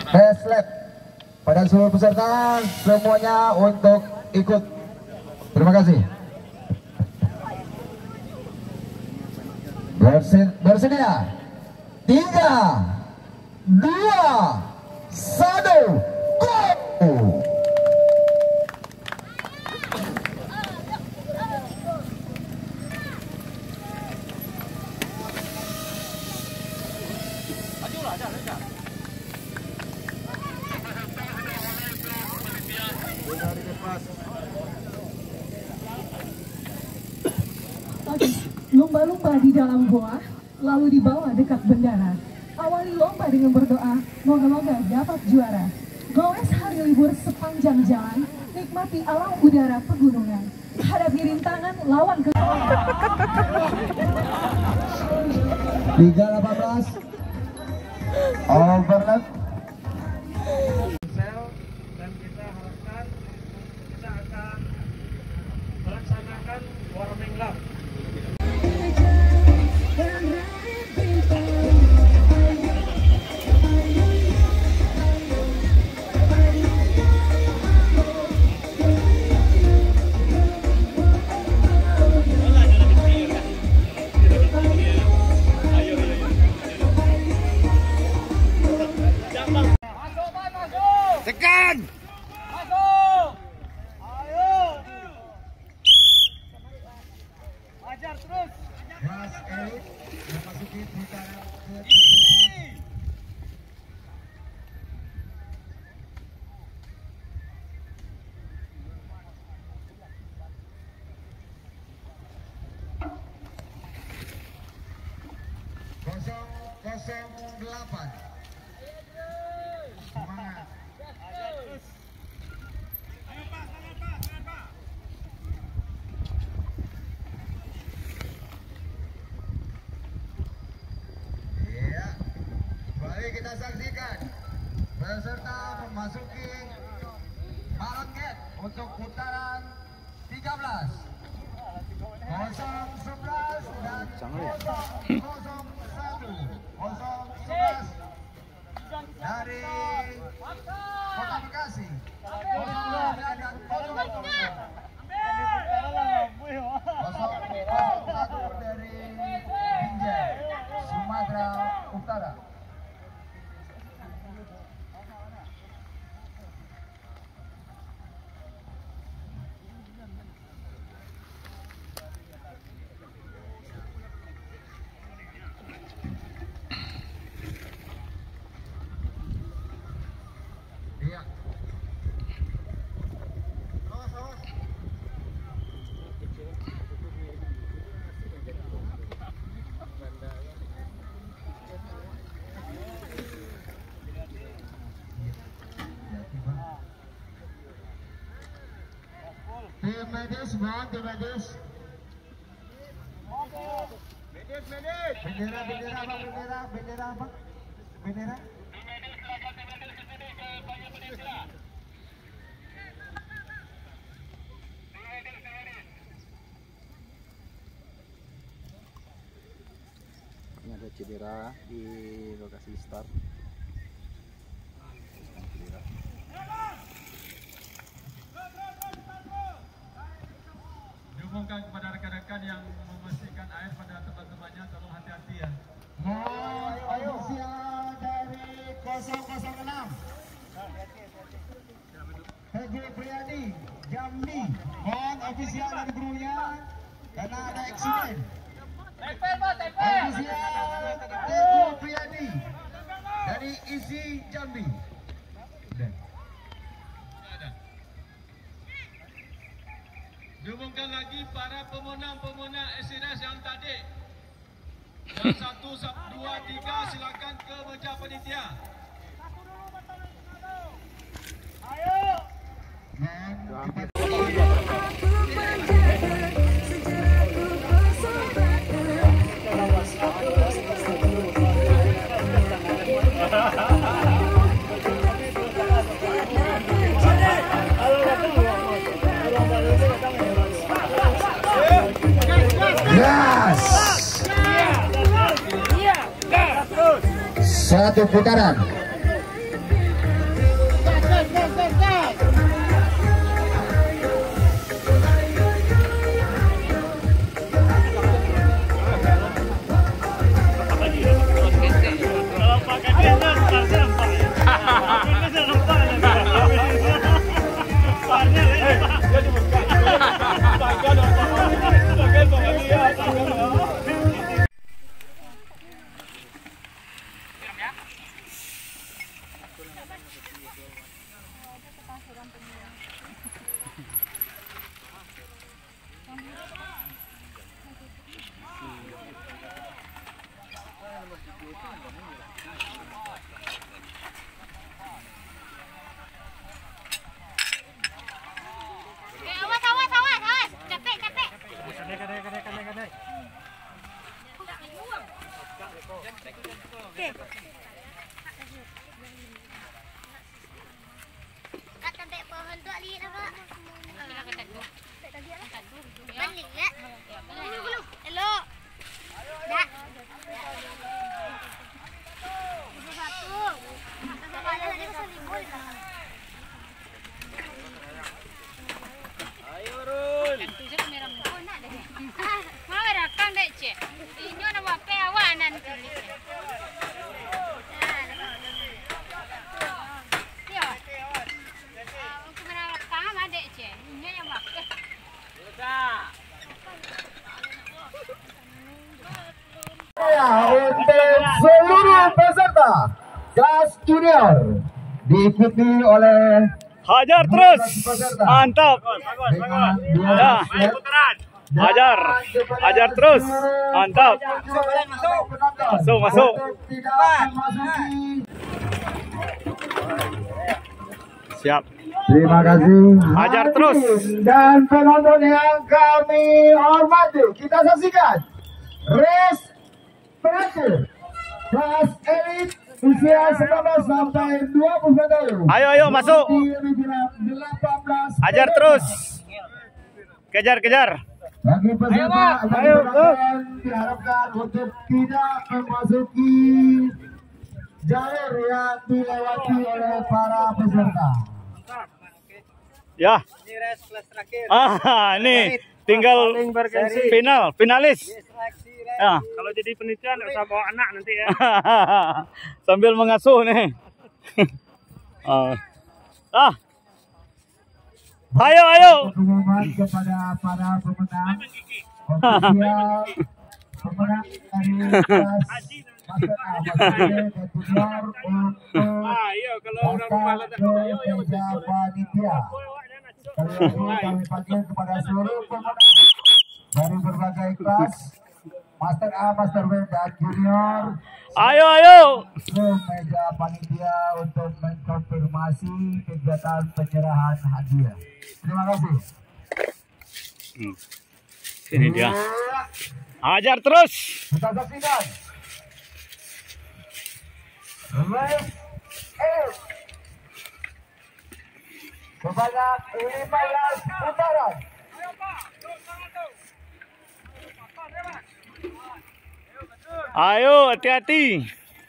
Fast lap pada seluruh peserta semuanya untuk ikut. Terima kasih. Bersedia 3, 2, 1, go! Lumba-lumba di dalam goa, lalu dibawa dekat bendara. Awali lomba dengan berdoa, moga-moga dapat juara. Goes hari libur sepanjang jalan, nikmati alam udara pegunungan. Hadapi rintangan lawan ke 3.18 overlap. Dan kita harapkan kita akan melaksanakan warming lap. Tekan! Masuk! Ayo! Ajar terus! Mas Elit memasuki putaran ke-7. Delapan. Semangat. Ajar terus! Ayo Pak, semangat Pak! Iya. Mari kita saksikan peserta memasuki ballot gate untuk putaran 13. 011 dan 001. 011 dari Kota Bekasi. 02 dan 001 dari Binjai, Sumatera Utara. Iya. Tim medis, mohon tim medis. Bendera, bendera apa? Bendera apa? Bendera? Ini ada cedera di lokasi start. Diumumkan kepada rekan-rekan yang memastikan air pada teman-temannya, tolong hati-hati ya. Ayo, ofisial dari 006. Teguh Priyadi, Jambi. Mohon ofisial dari gurunya karena ada eksiden. Ofisial Teguh Priyadi dari ISI Jambi. Diumumkan lagi para pemenang SNS yang tadi. Yang 1, 2, 3 silakan ke meja panitia. Ayo. Gas. Satu putaran. Awas. Capek. Oke. Kat sampai pohon tu Ali nak Pak. Balik ya. Belum. Elok. Dah. Satu. Kepala tadi pasal libur. Ayo Rul. Tu je kamera mu nak dah. Mau rakam dek cik. Inyo nak buat pe awak nanti. Untuk seluruh peserta kelas junior diikuti oleh Hajar terus. Mantap. dengan Ya. 12 Hajar terus. Mantap. Masuk. Tidak memasuki. Siap. Terima kasih. Hajar terus. Dan penonton yang kami hormati, kita saksikan race terakhir kelas elit usia 19 sampai 20 tahun. Ayo masuk. Di regional 18. Hajar terus. Kejar. Bagi peserta diharapkan untuk tidak memasuki jalur yang dilewati oleh para peserta. Ya. Ini tinggal finalis. Ya. Kalau jadi penelitian usah bawa anak nanti ya. Sambil mengasuh nih. Ayo. Pengumuman kepada para pemenang ofisial pemenang dari kelas Master A, Master B, dan Junior untuk Iya kalau orang rumah daftar ke meja panitia. Kali ini kami panggil kepada seluruh pemenang dari berbagai kelas Master A, Master B, dan Junior Ayo. ke meja panitia untuk mengkonfirmasi kegiatan penyerahan hadiah. Terima kasih. Ini dia. Hajar terus. Kita saksikan race sebanyak 15 putaran. Ayo, hati-hati.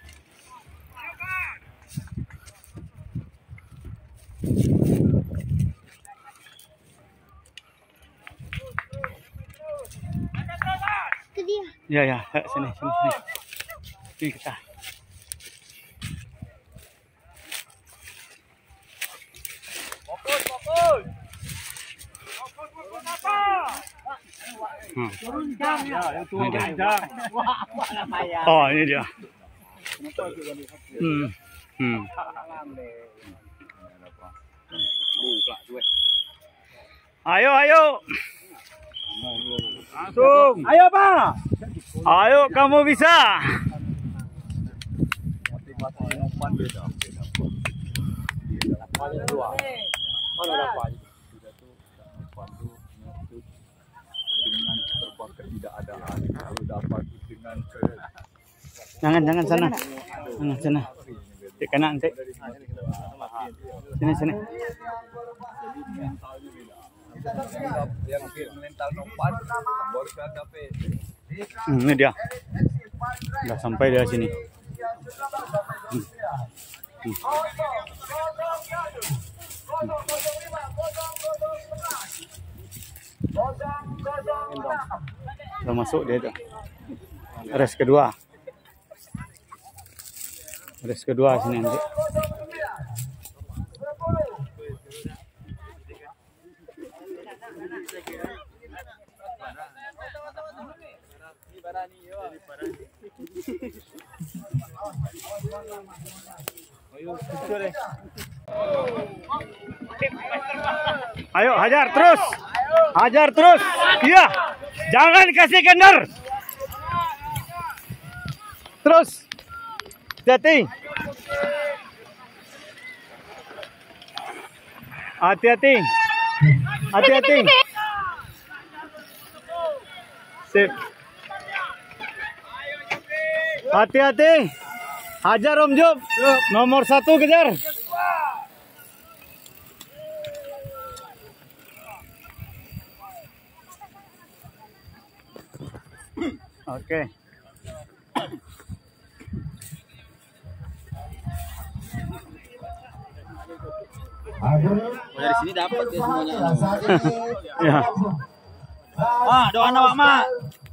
Ya, sini. Ini kita. Fokus apa? Oh, ini dia. Ayo. Langsung. Ayo Pak. Ayo, kamu bisa. Jangan sana. Jangan sana. Cek kanan, cek. Sini. Ini dia. Udah sampai dari sini. Udah masuk dia tuh. Race kedua sini nanti. Ayo hajar terus. Hajar terus. Iya. Jangan kasih kendor. Terus. Hati-hati. Hati-hati. Hati-hati. Sip. Hati-hati. Hajar Om Job. Nomor 1 kejar. Oke. Dari sini dapat ya semuanya. Ya. Doa awak mak.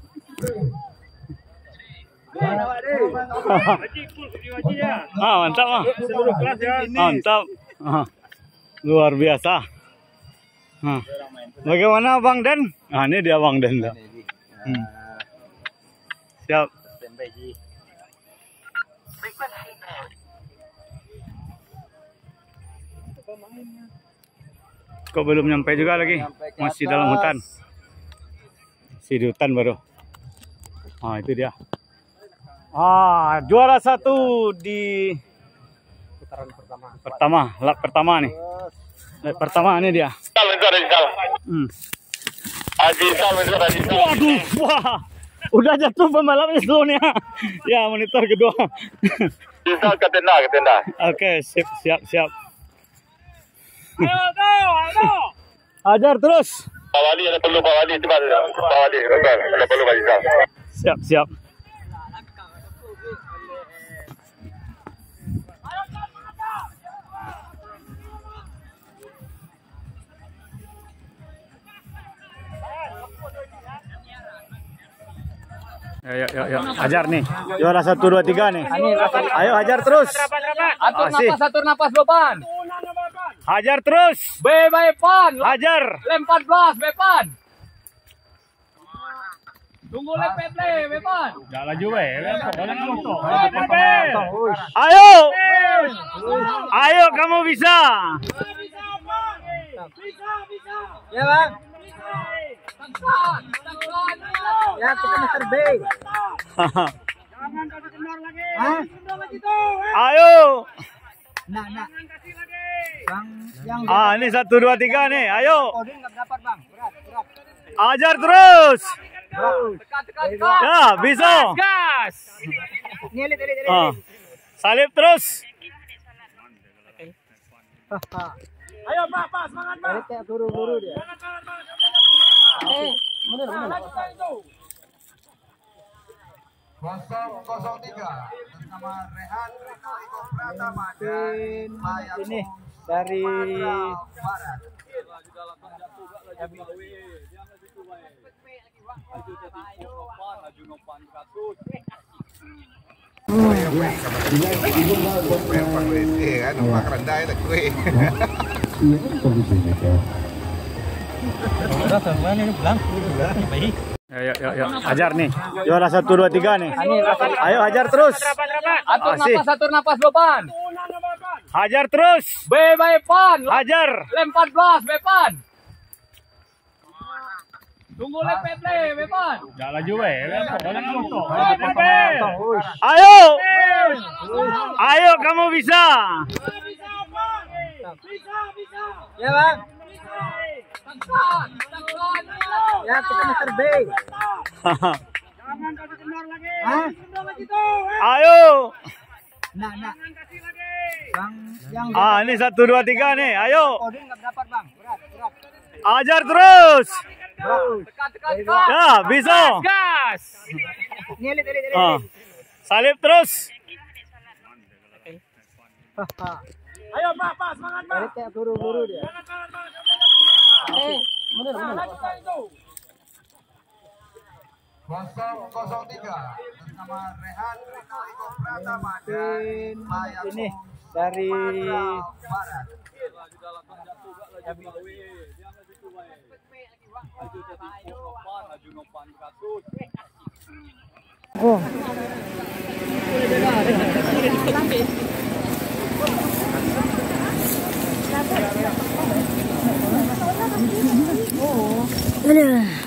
Mantap mah. Seluruh kelas ya. Mantap. Luar biasa. Bagaimana Bang Den? Nah, ini dia Bang Den. Siap. Standby Ji. Kok belum nyampe juga lagi? Masih dalam hutan. Masih di hutan baru. Itu dia. Juara 1 di Putaran pertama, lap pertama nih. Lap pertama ini dia. Waduh, wah. Udah jatuh pembalapnya sebelumnya. Ya, monitor kedua. Ke tenda. Oke, siap. Ayo. Hajar terus. Pak Wali ada perlu Pak Wali cepat. Pak Wali, betul. Ada perlu Pak Rizal. Siap. Yuk. Hajar nih. Juara 1, 2, 3 nih. Ayo hajar terus. Atur napas beban. Hajar terus. Bepan. Hajar. Lem 14 bepan. Tunggu lepet bepan. Enggak laju we. Ayo kamu bisa. Ya bang. Tekan. Ya kita Mr. B. Jangan kasih kendor lagi. Ayo. Nah. Bang, yang Ini 1, 2, 3 nih. Ayo. kodin nggak dapat bang. Berat. Hajar terus. Tekan. Ya, bisa. Gas. Ini elit. Salib terus. Ayo Pak, semangat Pak. Kayak buru-buru dia. Bener. 003 bersama Rehan Rino Iko Pratama dan Maya Ini dari Barat. Yuk. Hajar nih. Juara 1, 2, 3 nih. Ayo hajar terus. Atur napas beban. Hajar terus. Bepan. Hajar. Lem 14 bepan. Tunggu lepet bepan. Enggak laju we. Ayo kamu bisa. Ya bang. Tekan. Ya kita Mr. B. Jangan kasih kendor lagi. Ayo. Nah. Bang, yang Ini 1, 2, 3 nih. Ayo. kodin nggak dapat bang. Berat. Hajar terus. Tekan. Ya, bisa. Gas. Ini elit. Salib terus. Ayo Pak, semangat Pak. Kayak buru-buru dia. Bener. 003 bersama Rehan Rino Iko Pratama dan Maya Ini dari Barat. Aduh.